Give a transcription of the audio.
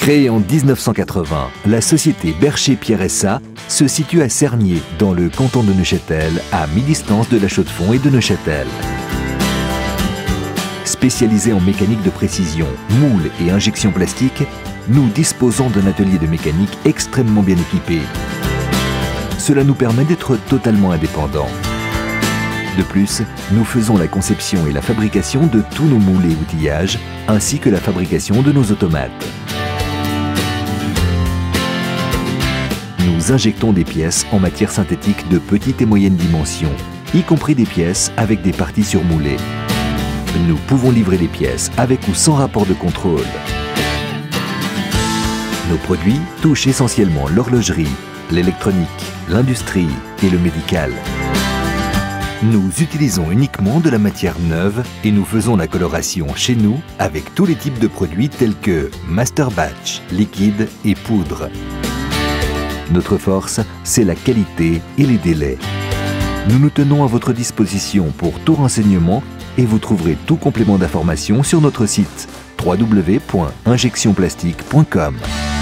Créée en 1980, la société Bercher-Pierre SA se situe à Cernier, dans le canton de Neuchâtel, à mi-distance de La Chaux-de-Fonds et de Neuchâtel. Spécialisée en mécanique de précision, moule et injection plastique, nous disposons d'un atelier de mécanique extrêmement bien équipé. Cela nous permet d'être totalement indépendants. De plus, nous faisons la conception et la fabrication de tous nos moules et outillages, ainsi que la fabrication de nos automates. Nous injectons des pièces en matière synthétique de petite et moyenne dimension, y compris des pièces avec des parties surmoulées. Nous pouvons livrer des pièces avec ou sans rapport de contrôle. Nos produits touchent essentiellement l'horlogerie, l'électronique, l'industrie et le médical. Nous utilisons uniquement de la matière neuve et nous faisons la coloration chez nous avec tous les types de produits tels que Master Batch, liquide et poudre. Notre force, c'est la qualité et les délais. Nous nous tenons à votre disposition pour tout renseignement et vous trouverez tout complément d'information sur notre site www.injectionplastique.com.